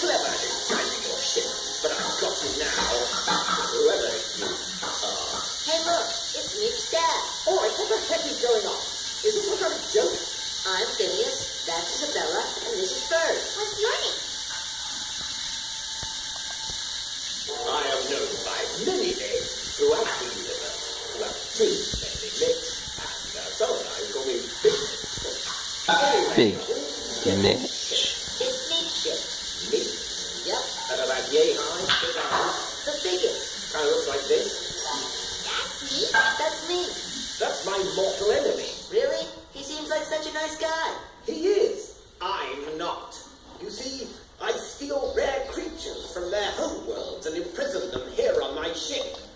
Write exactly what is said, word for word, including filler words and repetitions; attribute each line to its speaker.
Speaker 1: clever disguising your ship, but I've got you now. Whoever you are.
Speaker 2: Hey, look, it's Mitch's dad.
Speaker 1: All right, what the heck is going on? Is this some kind of joke?
Speaker 2: I'm Phineas, that's Isabella, and this is Ferb.
Speaker 3: What's your name?
Speaker 1: I am known by many names throughout the universe. Well, two mainly, Mitch, and uh, sometimes call me Big
Speaker 4: Big Mitch.
Speaker 2: It's Mitch's ship.
Speaker 1: Mitch?
Speaker 2: Yep,
Speaker 1: And about yay high, big eyes.
Speaker 2: the biggest.
Speaker 1: Kind of looks like this.
Speaker 3: That's me.
Speaker 2: That's me.
Speaker 1: That's my mortal enemy.
Speaker 2: Really? He seems like such a nice guy.
Speaker 1: He is. I'm not. You see, I steal rare creatures from their homeworlds and imprison them here on my ship.